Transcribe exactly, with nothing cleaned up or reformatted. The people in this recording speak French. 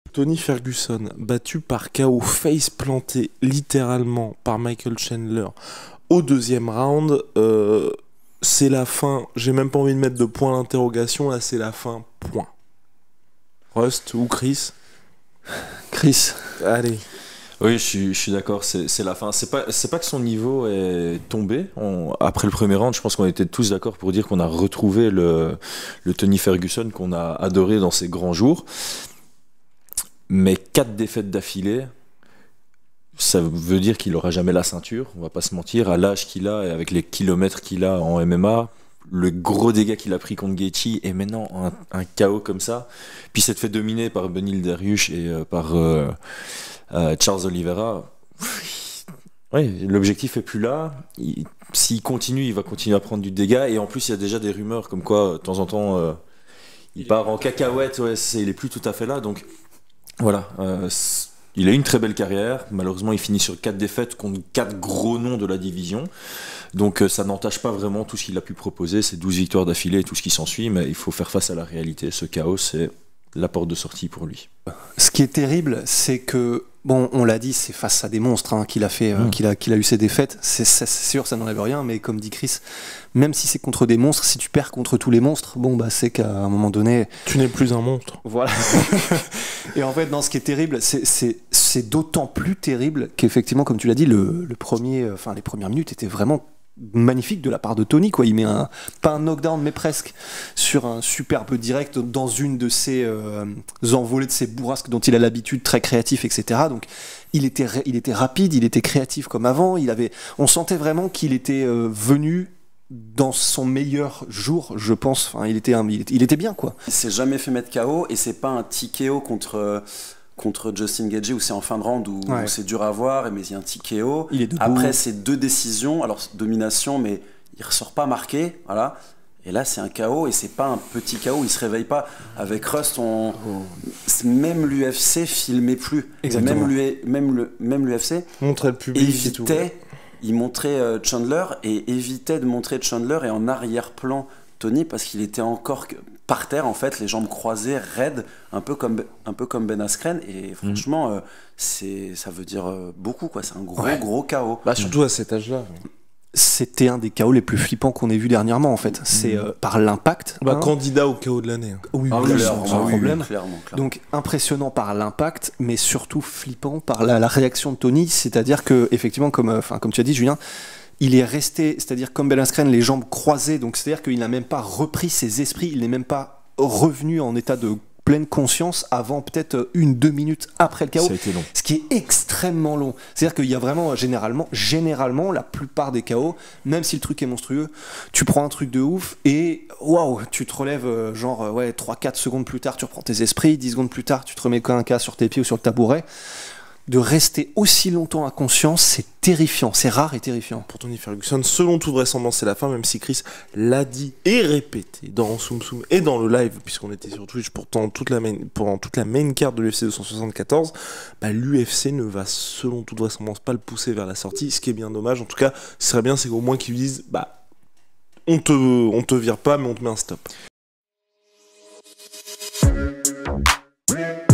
Tony Ferguson, battu par K O face planté littéralement par Michael Chandler au deuxième round. Euh, c'est la fin. J'ai même pas envie de mettre de point d'interrogation. Là, c'est la fin. Point. Rust ou Chris? Chris. Allez. Oui, je suis, je suis d'accord, c'est, c'est la fin. C'est pas, c'est pas que son niveau est tombé. On, après le premier round, je pense qu'on était tous d'accord pour dire qu'on a retrouvé le, le Tony Ferguson qu'on a adoré dans ses grands jours. Mais quatre défaites d'affilée, ça veut dire qu'il n'aura jamais la ceinture, on va pas se mentir. À l'âge qu'il a et avec les kilomètres qu'il a en M M A, le gros dégât qu'il a pris contre Gaethje et maintenant un, un K O comme ça. Puis s'être fait dominer par Beneil Dariush et euh, par... Euh, Euh, Charles Oliveira, ouais, l'objectif est plus là. Il, s'il continue, il va continuer à prendre du dégât. Et en plus, il y a déjà des rumeurs comme quoi, de temps en temps, euh, il, il part en cacahuète. Ouais, c'est, il est plus tout à fait là. Donc voilà, euh, il a eu une très belle carrière. Malheureusement, il finit sur quatre défaites contre quatre gros noms de la division. Donc euh, ça n'entache pas vraiment tout ce qu'il a pu proposer, ces douze victoires d'affilée et tout ce qui s'ensuit. Mais il faut faire face à la réalité. Ce chaos, c'est la porte de sortie pour lui. Ce qui est terrible, c'est que, bon, on l'a dit, c'est face à des monstres hein, qu'il a fait, euh, mmh. qu'il a, qu'il a eu ses défaites. C'est, c'est sûr, ça n'enlève rien, mais comme dit Chris, même si c'est contre des monstres, si tu perds contre tous les monstres, bon, bah, c'est qu'à un moment donné. Tu n'es plus un monstre. Voilà. Et en fait, non, ce qui est terrible, c'est, c'est, c'est d'autant plus terrible qu'effectivement, comme tu l'as dit, le, le premier, enfin, les premières minutes étaient vraiment magnifique de la part de Tony, quoi. Il met un, pas un knockdown mais presque, sur un superbe direct dans une de ses euh, envolées de ses bourrasques dont il a l'habitude, très créatif, etc. Donc il était, il était rapide, il était créatif comme avant, il avait, on sentait vraiment qu'il était euh, venu dans son meilleur jour, je pense. Enfin, il était, il était, il était bien, quoi. Il s'est jamais fait mettre K O et c'est pas un T K O contre euh... contre Justin Gaethje où c'est en fin de round où, ouais. où c'est dur à voir mais il y a un T K O. Il est debout. Après c'est deux décisions, alors domination mais il ressort pas marqué, voilà. Et là c'est un K O et c'est pas un petit K O, il se réveille pas. Avec Rust, on oh. même l'U F C filmait plus. Exactement. Même l'U... même le même l'U F C montrait le public évitait, et tout. Il montrait Chandler et évitait de montrer Chandler et en arrière-plan Tony parce qu'il était encore par terre en fait, les jambes croisées, raides, un peu comme un peu comme Ben Askren et franchement mmh. euh, c'est ça veut dire euh, beaucoup quoi, c'est un gros ouais. gros K O. Bah surtout mmh. à cet âge-là. C'était un des K O les plus flippants qu'on ait vu dernièrement en fait. C'est euh, par l'impact. Bah, hein. Candidat au K O de l'année. Hein. Oui, ah, oui, clairement, sans oui, problème. Oui, clairement, clairement. Donc impressionnant par l'impact, mais surtout flippant par la, la réaction de Tony. C'est-à-dire que effectivement, comme enfin comme tu as dit, Julien. Il est resté, c'est-à-dire comme Ben Askren, les jambes croisées, donc c'est-à-dire qu'il n'a même pas repris ses esprits, il n'est même pas revenu en état de pleine conscience avant peut-être une, deux minutes après le K O. Ça a été long. Ce qui est extrêmement long. C'est-à-dire qu'il y a vraiment, généralement, généralement, la plupart des K O, même si le truc est monstrueux, tu prends un truc de ouf et waouh, tu te relèves genre ouais, trois quatre secondes plus tard, tu reprends tes esprits, dix secondes plus tard, tu te remets un cas sur tes pieds ou sur le tabouret. De rester aussi longtemps à conscience, c'est terrifiant, c'est rare et terrifiant. Pour Tony Ferguson, selon toute vraisemblance, c'est la fin, même si Chris l'a dit et répété dans Soum Soum et dans le live, puisqu'on était sur Twitch pourtant toute la main, pendant toute la main card de l'U F C deux cent soixante-quatorze, bah, l'U F C ne va selon toute vraisemblance pas le pousser vers la sortie, ce qui est bien dommage. En tout cas, ce serait bien, c'est qu'au moins qu'ils lui disent, bah, on te, on te vire pas, mais on te met un stop.